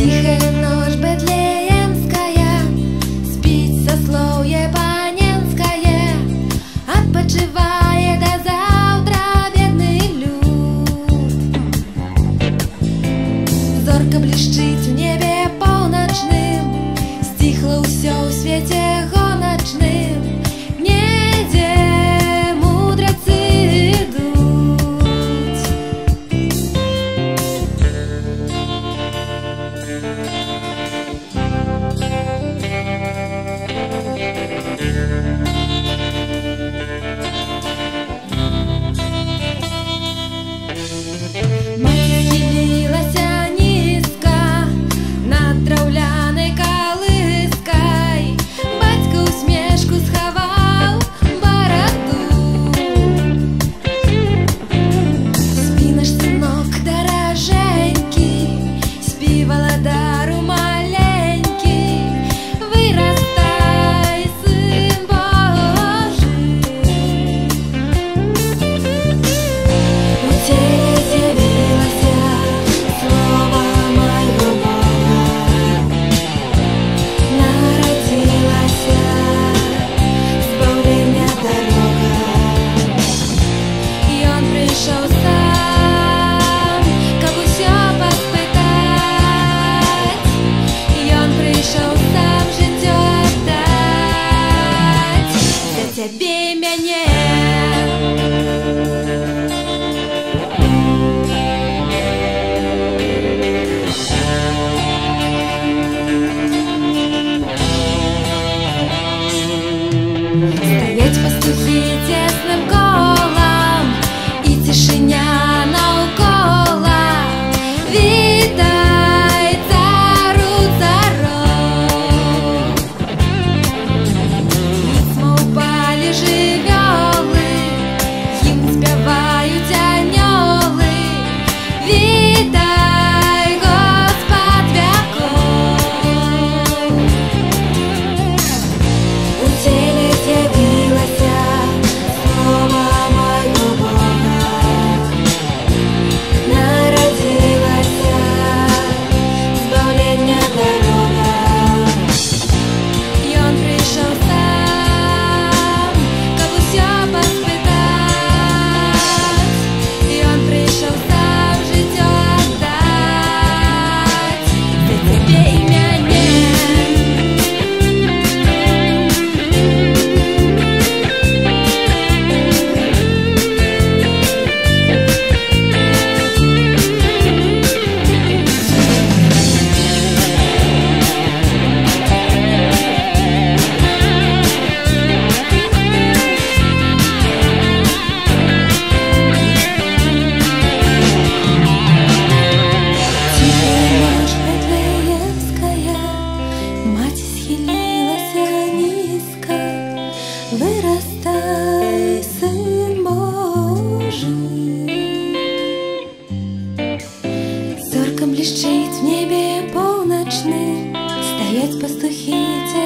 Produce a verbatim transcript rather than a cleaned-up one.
Тихая ночь бетлеемская, спит сословье паненское, отпочивает до завтра бедный люд. Зорко блещит в небе полночным, стихло все у свете гоночным, где мудрецы идут. Мать схилилась низко над драўляной колыской, батька усмешку сховал бороду. Спи, наш сынок дороженький, спи, володару маленький, вырастай, сын Божий. У теле з'явилося слово моего Бога, народилася збавлення дорога, і он прийшов сам, каб усё поспитать, і он прийшов сам життя отдать за тебе і мене. Стоять пастухи тесным колом, и тишиня навколо. Вітай, цару царов. Ніцьма упали живьоли, їм співають аньоли. Вітай, Господь веков. У теле з'явилося слово моего Бога, народилася збавлення дорога, і он прийшов сам, каб усё поспитать, і он прийшов сам життя отдать за тебе і мене. Тихая ночь бетлеемская, мать схилилась низко, вырастай, сын Божий. Зорко блещит в небе полночным, стоять пастухи